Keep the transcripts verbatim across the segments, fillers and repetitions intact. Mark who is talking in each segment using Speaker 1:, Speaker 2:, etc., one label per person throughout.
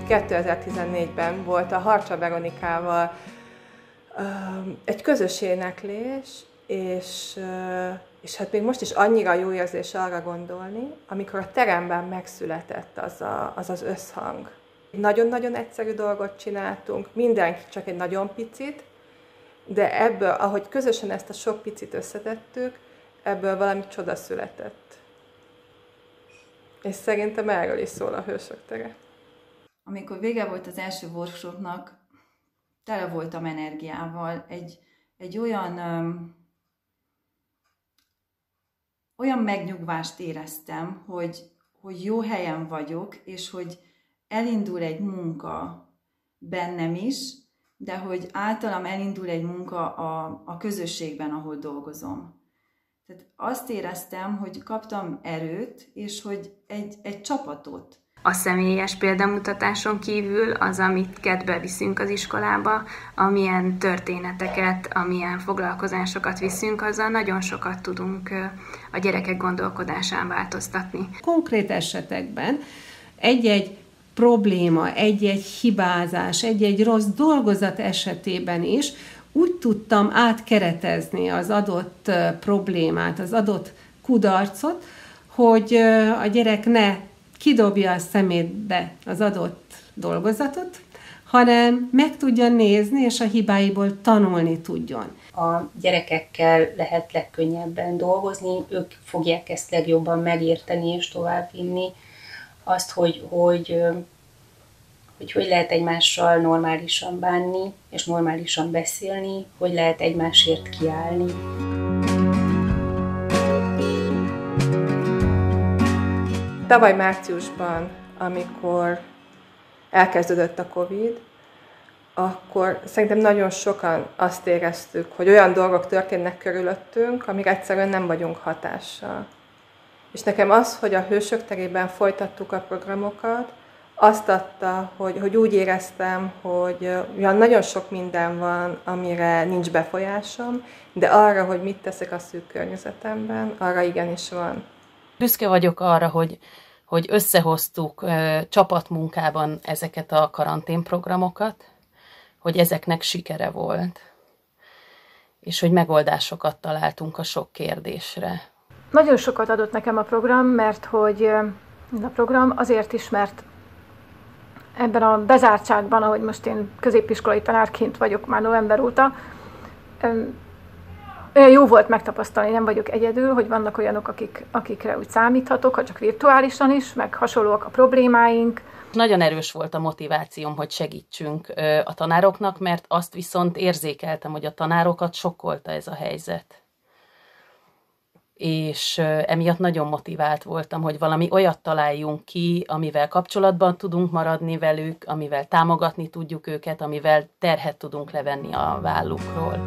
Speaker 1: kétezer-tizennégyben volt a Harcsa Veronikával egy közös éneklés, és, és hát még most is annyira jó érzés arra gondolni, amikor a teremben megszületett az a, az, az összhang. Nagyon-nagyon egyszerű dolgot csináltunk, mindenki csak egy nagyon picit, de ebből, ahogy közösen ezt a sok picit összetettük, ebből valami csoda született. És szerintem erről is szól a Hősök tere.
Speaker 2: Amikor vége volt az első workshopnak, tele voltam energiával, egy, egy olyan, öm, olyan megnyugvást éreztem, hogy, hogy jó helyen vagyok, és hogy elindul egy munka bennem is, de hogy általam elindul egy munka a, a közösségben, ahol dolgozom. Tehát azt éreztem, hogy kaptam erőt, és hogy egy, egy csapatot.
Speaker 3: A személyes példamutatáson kívül az, amit kedve viszünk az iskolába, amilyen történeteket, amilyen foglalkozásokat viszünk, azzal nagyon sokat tudunk a gyerekek gondolkodásán változtatni.
Speaker 4: Konkrét esetekben egy-egy probléma, egy-egy hibázás, egy-egy rossz dolgozat esetében is úgy tudtam átkeretezni az adott problémát, az adott kudarcot, hogy a gyerek ne kidobja a szemétbe az adott dolgozatot, hanem meg tudja nézni, és a hibáiból tanulni tudjon.
Speaker 5: A gyerekekkel lehet legkönnyebben dolgozni, ők fogják ezt legjobban megérteni és továbbvinni. Azt, hogy hogy, hogy hogy lehet egymással normálisan bánni, és normálisan beszélni, hogy lehet egymásért kiállni.
Speaker 1: Tavaly márciusban, amikor elkezdődött a Covid, akkor szerintem nagyon sokan azt éreztük, hogy olyan dolgok történnek körülöttünk, amire egyszerűen nem vagyunk hatással. És nekem az, hogy a Hősök terében folytattuk a programokat, azt adta, hogy, hogy úgy éreztem, hogy olyan nagyon sok minden van, amire nincs befolyásom, de arra, hogy mit teszek a szűk környezetemben, arra igenis van.
Speaker 6: Büszke vagyok arra, hogy, hogy összehoztuk uh, csapatmunkában ezeket a karanténprogramokat, hogy ezeknek sikere volt, és hogy megoldásokat találtunk a sok kérdésre.
Speaker 7: Nagyon sokat adott nekem a program, mert hogy a program azért is, mert ebben a bezártságban, ahogy most én középiskolai tanárként vagyok már november óta, olyan jó volt megtapasztalni, nem vagyok egyedül, hogy vannak olyanok, akik, akikre úgy számíthatok, ha csak virtuálisan is, meg hasonlóak a problémáink.
Speaker 6: Nagyon erős volt a motivációm, hogy segítsünk a tanároknak, mert azt viszont érzékeltem, hogy a tanárokat sokkolta ez a helyzet. És emiatt nagyon motivált voltam, hogy valami olyat találjunk ki, amivel kapcsolatban tudunk maradni velük, amivel támogatni tudjuk őket, amivel terhet tudunk levenni a vállukról.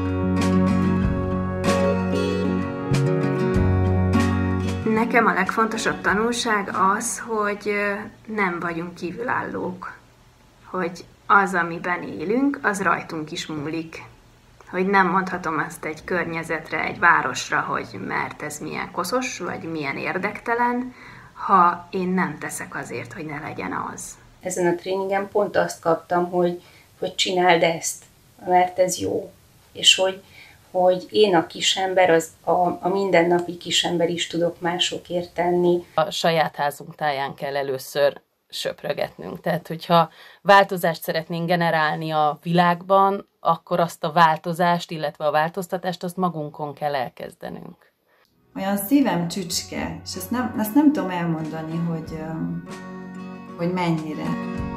Speaker 3: Nekem a legfontosabb tanulság az, hogy nem vagyunk kívülállók. Hogy az, amiben élünk, az rajtunk is múlik. Hogy nem mondhatom azt egy környezetre, egy városra, hogy mert ez milyen koszos, vagy milyen érdektelen, ha én nem teszek azért, hogy ne legyen az.
Speaker 5: Ezen a tréningen pont azt kaptam, hogy, hogy csináld ezt, mert ez jó. És hogy, hogy én a kisember, az a, a mindennapi kisember is tudok másokért tenni.
Speaker 6: A saját házunk táján kell először söprögetnünk. Tehát, hogyha változást szeretnénk generálni a világban, akkor azt a változást, illetve a változtatást, azt magunkon kell elkezdenünk.
Speaker 2: Olyan szívem csücske, és ezt nem, ezt nem tudom elmondani, hogy, hogy mennyire.